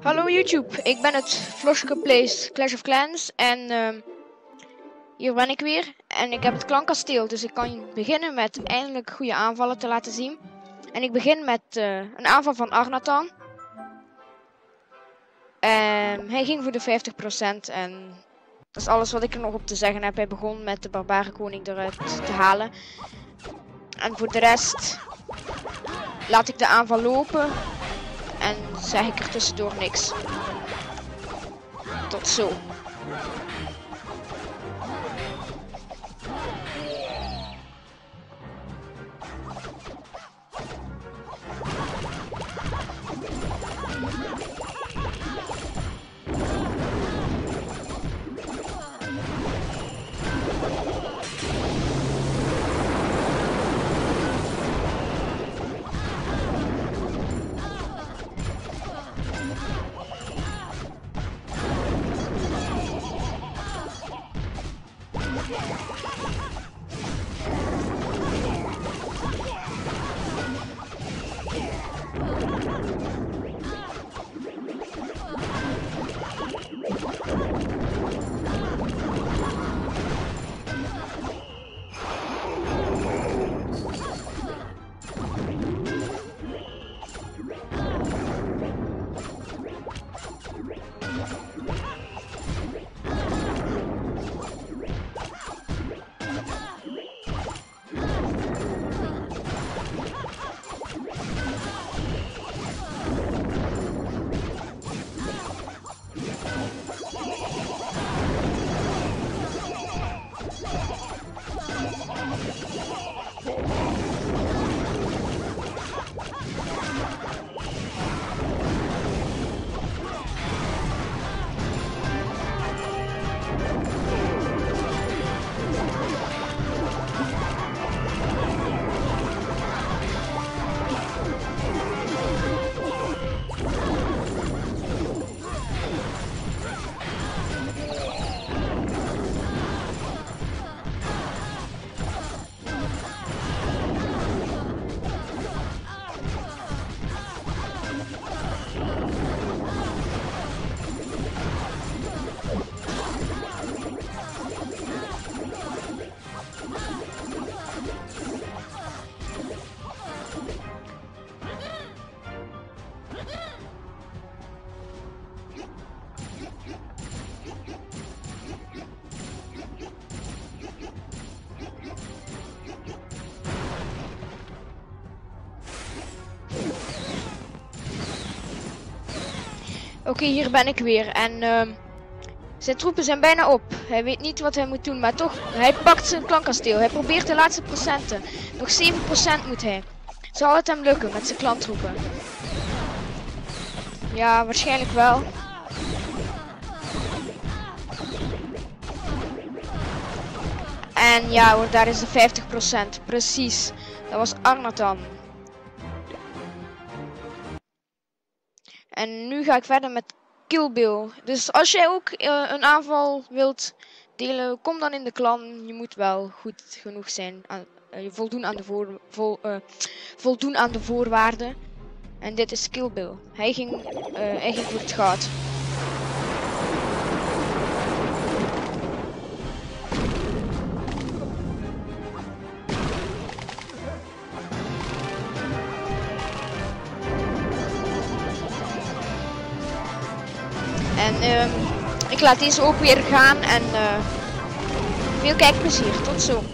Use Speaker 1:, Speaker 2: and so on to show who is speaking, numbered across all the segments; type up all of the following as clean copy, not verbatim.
Speaker 1: Hallo YouTube, ik ben het Floske Plays Clash of Clans en hier ben ik weer. En ik heb het Klankkasteel, dus ik kan beginnen met eindelijk goede aanvallen te laten zien. En ik begin met een aanval van Arnatan. Hij ging voor de 50% en dat is alles wat ik er nog op te zeggen heb. Hij begon met de barbarenkoning eruit te halen. En voor de rest laat ik de aanval lopen en zeg ik er tussendoor niks. Tot zo. Oké, hier ben ik weer en zijn troepen zijn bijna op. Hij weet niet wat hij moet doen, maar toch, hij pakt zijn klankkasteel. Hij probeert de laatste procenten. Nog 7% moet hij. Zal het hem lukken met zijn klanttroepen? Ja, waarschijnlijk wel. En ja hoor, daar is de 50%. Precies. Dat was Arnatan. En nu ga ik verder met Kill Bill. Dus als jij ook een aanval wilt delen, kom dan in de clan. Je moet wel goed genoeg zijn. Voldoen aan de voorwaarden. En dit is Kill Bill. Hij ging voor het goud. En ik laat deze ook weer gaan en veel kijkplezier. Tot zo.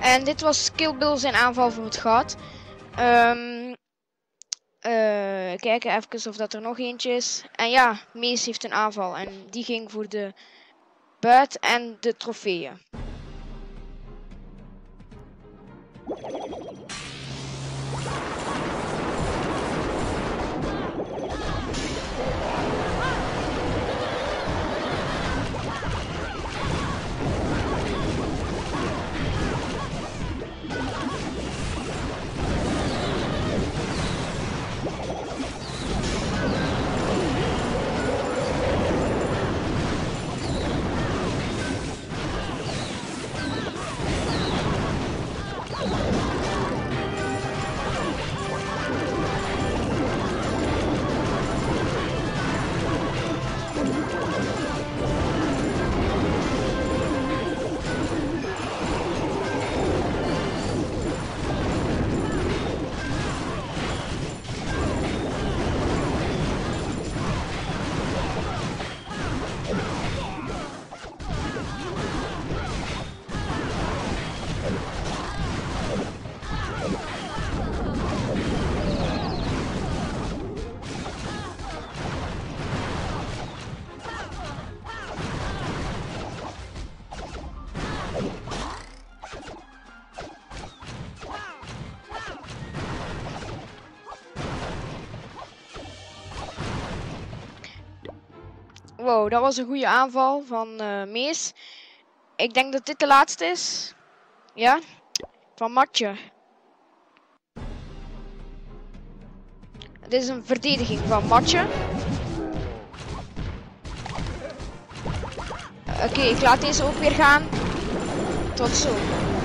Speaker 1: En dit was Kill Bill zijn aanval voor het gat. Kijken even of dat er nog eentje is. En ja, Mace heeft een aanval. En die ging voor de buit en de trofeeën. Wow, dat was een goede aanval van Mees. Ik denk dat dit de laatste is. Ja, van Matje. Dit is een verdediging van Matje. Oké, ik laat deze ook weer gaan. Tot zo.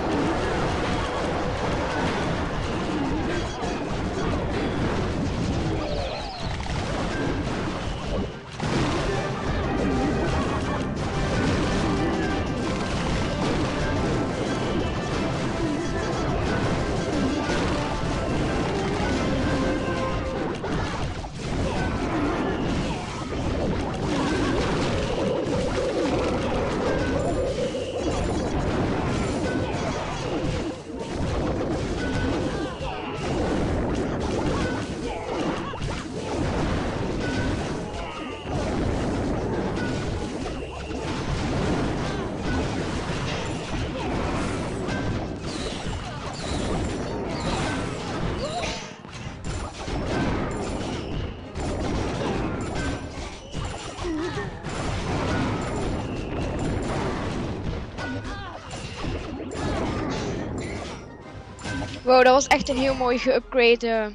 Speaker 1: Wow, dat was echt een heel mooi geüpgrade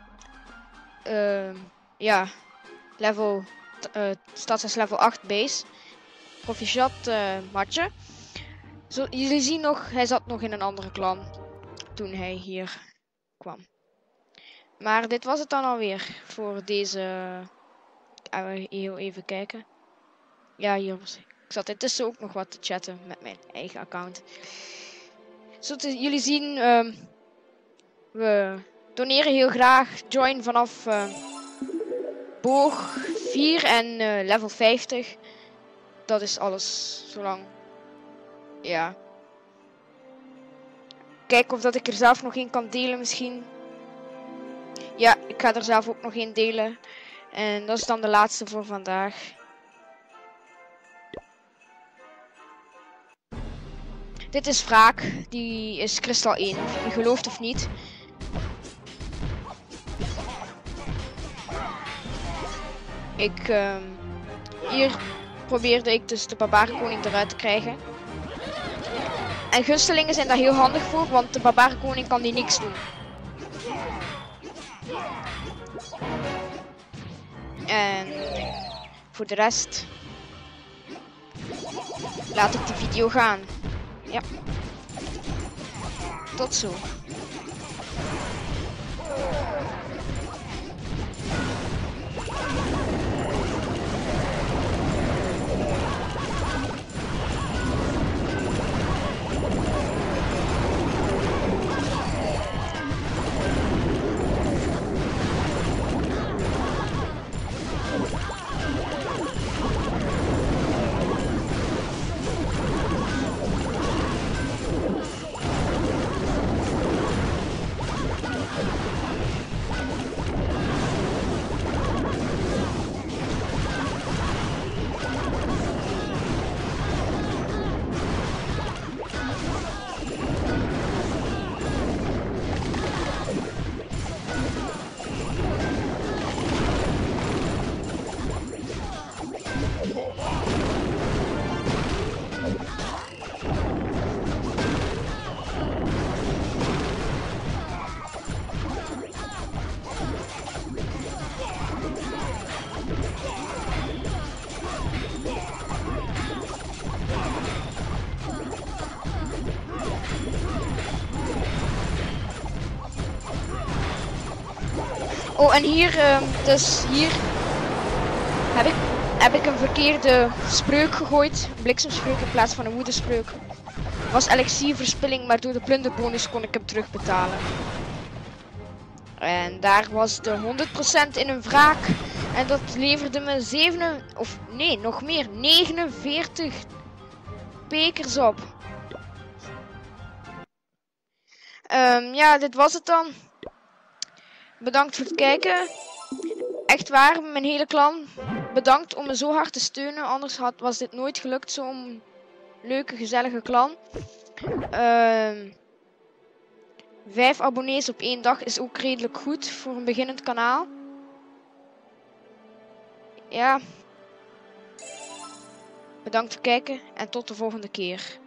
Speaker 1: ja, level, status level 8 base. Proficiat, Matje. Zo, jullie zien nog, hij zat nog in een andere clan toen hij hier kwam. Maar dit was het dan alweer voor deze. Even kijken. Ja, hier was ik. Ik zat intussen ook nog wat te chatten met mijn eigen account. Zoals jullie zien, we doneren heel graag. Join vanaf boog 4 en level 50. Dat is alles, zolang. Ja. Kijken of dat ik er zelf nog één kan delen misschien. Ja, ik ga er zelf ook nog één delen. En dat is dan de laatste voor vandaag. Dit is wraak. Die is kristal 1. Of je gelooft of niet. Hier probeerde ik dus de barbarenkoning eruit te krijgen. En gunstelingen zijn daar heel handig voor, want de barbarenkoning kan die niks doen. En voor de rest laat ik de video gaan. Ja. Tot zo. Oh, en hier, dus hier heb ik een verkeerde spreuk gegooid. Een bliksemspreuk in plaats van een woedespreuk. Het was elixierverspilling, maar door de plunderbonus kon ik hem terugbetalen. En daar was de 100% in een wraak. En dat leverde me 7, of nee, nog meer, 49 pekers op. Ja, dit was het dan. Bedankt voor het kijken. Echt waar, mijn hele clan. Bedankt om me zo hard te steunen. Anders was dit nooit gelukt, zo'n leuke, gezellige clan. 5 abonnees op 1 dag is ook redelijk goed voor een beginnend kanaal. Ja. Bedankt voor het kijken en tot de volgende keer.